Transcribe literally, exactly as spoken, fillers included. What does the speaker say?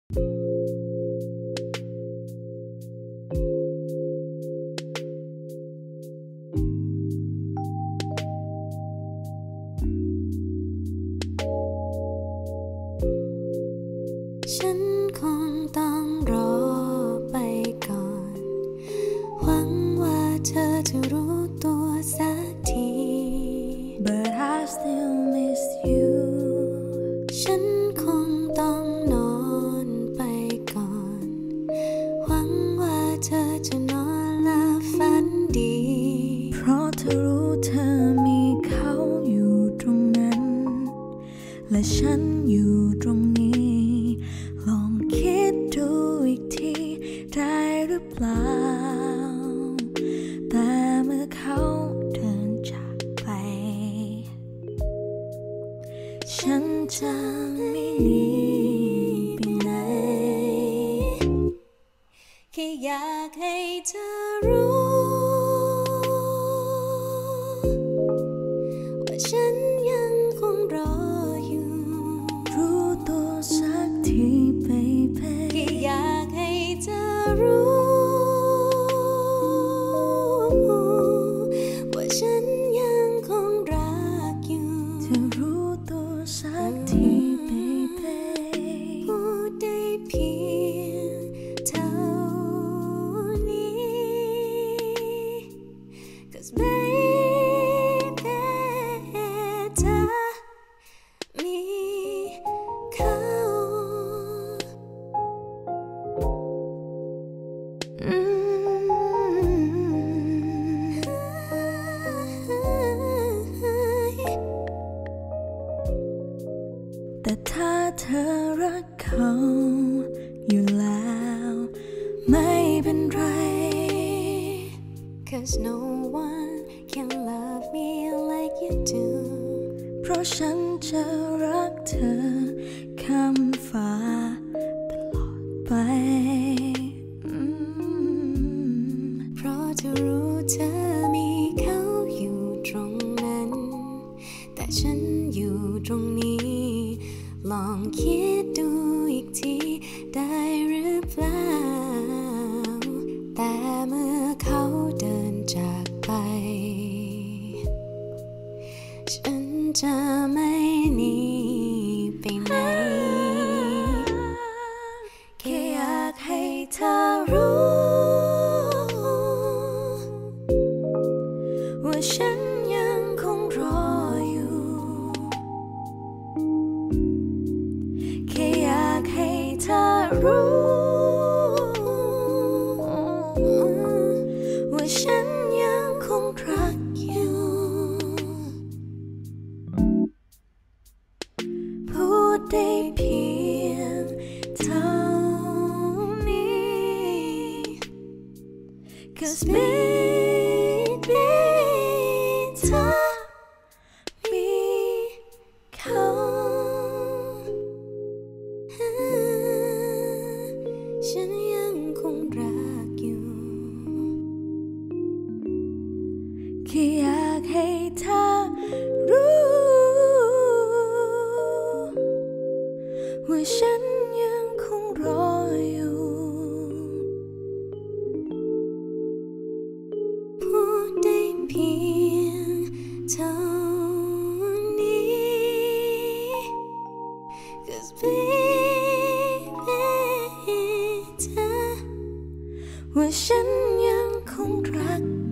ฉันคงต้องรอไปก่อนหวังว่าเธอจะรู้ตัวสักที But I still miss you ฉันคงต้องนอนไปก่อนหวังว่าเธอจะนอนหลับฝันดีเพราะเธอรู้เธอมีเขาอยู่ตรงนั้นและฉันอยู่ตรงนี้ลองคิดดูอีกทีได้หรือเปล่าแต่เมื่อเขาเดินจากไปฉันจะไม่หนีไปไหนแค่อยากให้เธอรู้ว่าฉันยังคงรออยู่รู้ตัวสักที baby แค่อยากให้เธอรู้ว่าฉันยังคงรักอยู่เธอรู้ตัวสักที baby พูดได้เพียงเท่านี้ 'Cause baby เธอมีเขาแต่ถ้าเธอรักเขาอยู่แล้วไม่เป็นไร 'Cause no one can love me like you do เพราะฉันจะรักเธอข้ามฟ้าตลอดไปเพราะเธอรู้เธอมีเขาอยู่ตรงนั้นแต่ฉันอยู่ตรงนี้ลองคิดดูอีกทีได้หรือเปล่าแต่เมื่อเขาเดินจากไปฉันจะไม่หนีไปไหนแค่อยากให้เธอรู้ว่าฉันยังคงรออยู่แค่อยากให้เธอรู้ว่าฉันยังคงรักอยู่พูดได้เพียงเท่านี้ 'Cause baby เธอมีเขาฉันยังคงรักอยู่แค่อยากให้เธอรู้ว่าฉันยังคงรออยู่พูดได้เพียงเท่านี้ 'Cause baby เธอว่าฉันยังคงรัก